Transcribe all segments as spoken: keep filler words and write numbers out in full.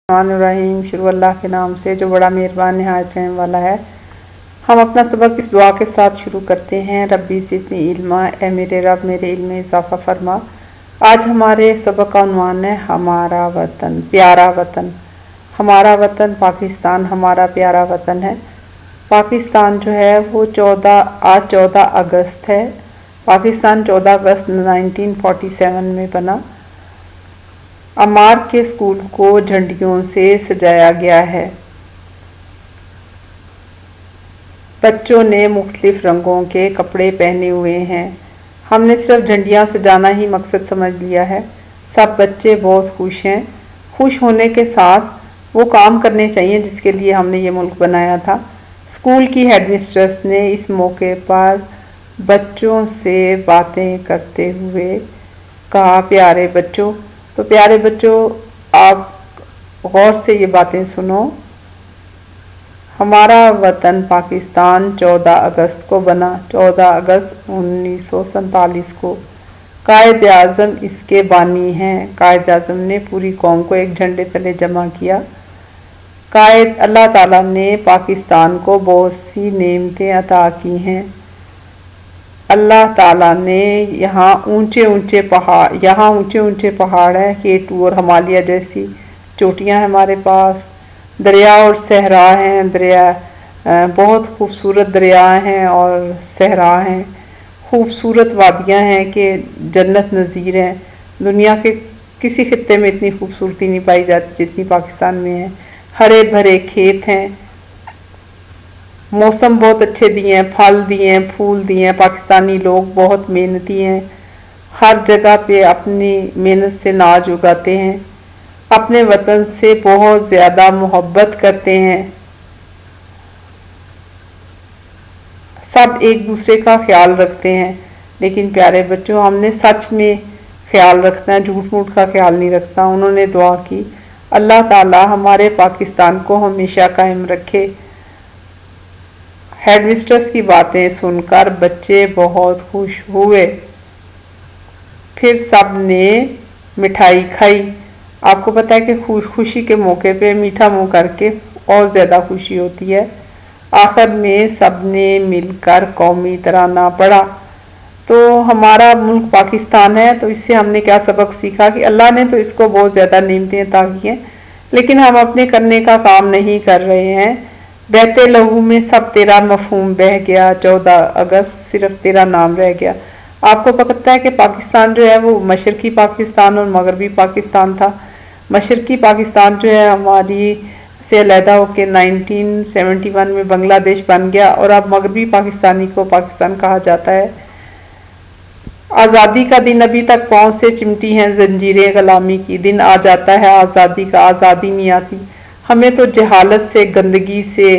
रहीम शुरू अल्लाह के नाम से जो बड़ा मेहरबान निहायत रहम वाला है। हम अपना सबक इस दुआ के साथ शुरू करते हैं। रब्बी ज़िदनी इल्मा, ए मेरे रब मेरे इल्म में इजाफा फरमा। आज हमारे सबक का उन्वान है हमारा वतन, प्यारा वतन। हमारा वतन पाकिस्तान हमारा प्यारा वतन है। पाकिस्तान जो है वो चौदह आज चौदह अगस्त है। पाकिस्तान चौदह अगस्त नाइनटीन फोर्टी सेवन में बना। अमार के स्कूल को झंडियों से सजाया गया है। बच्चों ने मुख्तलिफ रंगों के कपड़े पहने हुए हैं। हमने सिर्फ झंडियाँ सजाना ही मकसद समझ लिया है। सब बच्चे बहुत खुश हैं। खुश होने के साथ वो काम करने चाहिए जिसके लिए हमने ये मुल्क बनाया था। स्कूल की हेडमिस्ट्रेस ने इस मौके पर बच्चों से बातें करते हुए कहा, प्यारे बच्चों, तो प्यारे बच्चों आप गौर से ये बातें सुनो। हमारा वतन पाकिस्तान चौदह अगस्त को बना। चौदह अगस्त उन्नीस सौ सैंतालीस को। कायद आज़म इसके बानी हैं। कायद आज़म ने पूरी कौम को एक झंडे तले जमा किया। कायद अल्लाह ताला ने पाकिस्तान को बहुत सी नेमतें अता की हैं। अल्लाह ताला ने यहाँ ऊंचे ऊंचे पहाड़ यहाँ ऊंचे ऊंचे पहाड़ हैं, केटू और हिमालय जैसी चोटियाँ हैं हमारे पास। दरिया और सहरा हैं। दरिया बहुत खूबसूरत दरिया हैं और सहरा हैं। खूबसूरत वादियाँ हैं कि जन्नत नज़ीर हैं। दुनिया के किसी खित्ते में इतनी खूबसूरती नहीं पाई जाती जितनी पाकिस्तान में है। हरे भरे खेत हैं। मौसम बहुत अच्छे दिए हैं, फल दिए हैं, फूल दिए हैं। पाकिस्तानी लोग बहुत मेहनती हैं। हर जगह पे अपनी मेहनत से नाज उगाते हैं। अपने वतन से बहुत ज़्यादा मोहब्बत करते हैं। सब एक दूसरे का ख्याल रखते हैं। लेकिन प्यारे बच्चों, हमने सच में ख्याल रखना है, झूठ मूठ का ख्याल नहीं रखता। उन्होंने दुआ की, अल्लाह ताला हमारे पाकिस्तान को हमेशा कायम रखे। हेडमिस्ट्रेस की बातें सुनकर बच्चे बहुत खुश हुए। फिर सब ने मिठाई खाई। आपको पता है कि खुश खुशी के मौके पे मीठा मुंह करके और ज़्यादा खुशी होती है। आखिर में सब ने मिलकर कौमी तराना पढ़ा। तो हमारा मुल्क पाकिस्तान है, तो इससे हमने क्या सबक सीखा कि अल्लाह ने तो इसको बहुत ज़्यादा नेमतें अता की हैं, लेकिन हम अपने करने का काम नहीं कर रहे हैं। बहते लहू में सब तेरा मफहूम बह गया। चौदह अगस्त सिर्फ तेरा नाम रह गया। आपको पता है कि पाकिस्तान जो है वो मशरकी पाकिस्तान और मगरबी पाकिस्तान था। मशरकी पाकिस्तान जो है हमारी से अलहदा होकर नाइनटीन सेवेंटी वन में बांग्लादेश बन गया और अब मगरबी पाकिस्तानी को पाकिस्तान कहा जाता है। आज़ादी का दिन अभी तक पाँव से चिमटी हैं जंजीरें गुलामी की। दिन आ जाता है आज़ादी का, आज़ादी नहीं आती। हमें तो जहालत से, गंदगी से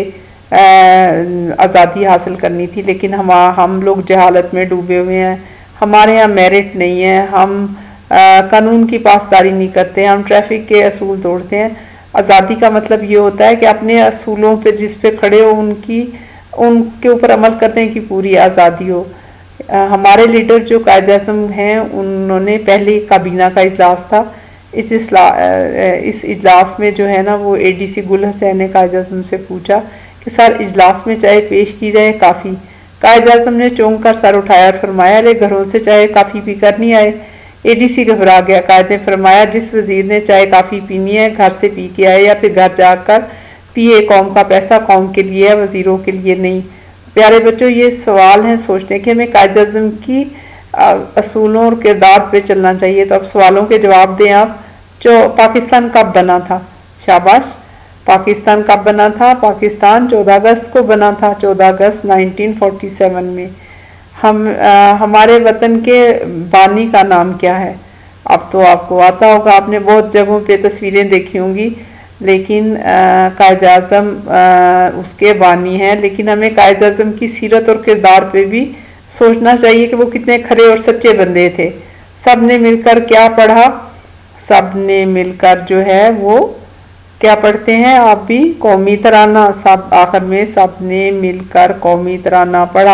आज़ादी हासिल करनी थी, लेकिन हम हम लोग जहालत में डूबे हुए हैं। हमारे यहाँ मेरिट नहीं है। हम आ, कानून की पासदारी नहीं करते। हम ट्रैफिक के असूल तोड़ते हैं। आज़ादी का मतलब ये होता है कि अपने असूलों पे जिस पे खड़े हो उनकी उनके ऊपर अमल करने की पूरी आज़ादी हो। आ, हमारे लीडर जो कायद आज़म हैं, उन्होंने पहले काबीना का इजलास था। इस इस इजलास में जो है ना वो एडीसी गुल हुसैन ने कायद आज़म से पूछा कि सर इजलास में चाय पेश की जाए काफ़ी। कायद आज़म ने चौंक कर सर उठाया और फरमाया, अरे घरों से चाय काफ़ी पीकर नहीं आए। एडीसी घबरा गया। कायद ने फरमाया, जिस वजीर ने चाय काफ़ी पीनी है घर से पी के आए या फिर घर जाकर पिए। कौम का पैसा कौम के लिए है, वजीरों के लिए नहीं। प्यारे बच्चों, ये सवाल हैं सोचने के। हमें कायद आज़म की असूलों और किरदार पे चलना चाहिए। तो अब सवालों के जवाब दें आप। जो पाकिस्तान कब बना था? शाबाश। पाकिस्तान कब बना था? पाकिस्तान चौदह अगस्त को बना था। चौदह अगस्त नाइनटीन फोर्टी सेवन में। हम आ, हमारे वतन के बानी का नाम क्या है? अब तो आपको आता होगा, आपने बहुत जगहों पे तस्वीरें देखी होंगी, लेकिन कायद आज़म उसके बानी हैं। लेकिन हमें कायद आज़म की सीरत और किरदार पे भी सोचना चाहिए कि वो कितने खरे और सच्चे बंदे थे। सब ने मिलकर क्या पढ़ा? सब ने मिलकर जो है वो क्या पढ़ते हैं आप भी? कौमी तराना। सब आखिर में सब ने मिलकर कौमी तराना पढ़ा।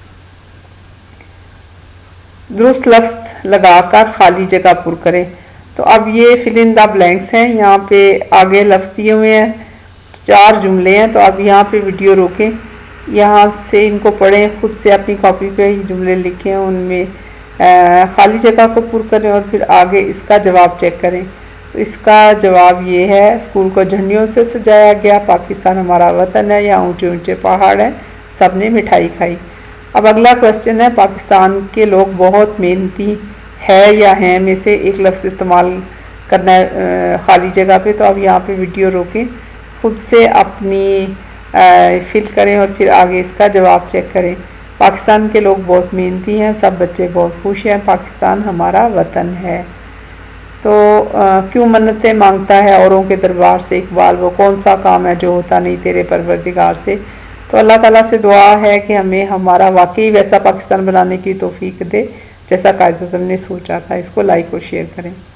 दुरुस्त लफ्ज़ लगाकर खाली जगह पुर करें। तो अब ये फिल इन द ब्लैंक्स हैं, यहाँ पे आगे लफ्ज़ दिए हुए हैं, चार जुमले हैं। तो अब यहाँ पे वीडियो रोकें, यहाँ से इनको पढ़ें, खुद से अपनी कॉपी पे ही जुमले लिखें, उनमें खाली जगह को पूर करें और फिर आगे इसका जवाब चेक करें। तो इसका जवाब ये है, स्कूल को झंडियों से सजाया गया, पाकिस्तान हमारा वतन है, यहाँ ऊंचे ऊंचे पहाड़ हैं, सबने मिठाई खाई। अब अगला क्वेश्चन है, पाकिस्तान के लोग बहुत मेहनती है या हैं में से एक लफ्ज़ इस्तेमाल करना है खाली जगह पे। तो अब यहाँ पे वीडियो रोकें, खुद से अपनी फिल करें और फिर आगे इसका जवाब चेक करें। पाकिस्तान के लोग बहुत मेहनती हैं, सब बच्चे बहुत खुश हैं, पाकिस्तान हमारा वतन है। तो आ, क्यों मन्नतें मांगता है औरों के दरबार से इकबाल, वो कौन सा काम है जो होता नहीं तेरे परवरदिगार से। तो अल्लाह ताला से दुआ है कि हमें हमारा वाकई वैसा पाकिस्तान बनाने की तौफीक दे जैसा कायद आज़म ने सोचा था। इसको लाइक और शेयर करें।